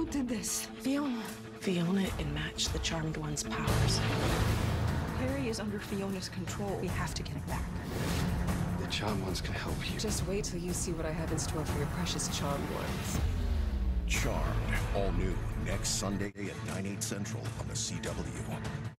Who did this? Fiona. Fiona and match the Charmed One's powers. Harry is under Fiona's control. We have to get him back. The Charmed Ones can help you. Just wait till you see what I have in store for your precious Charmed Ones. Charmed, all new next Sunday at 9/8 Central on the CW.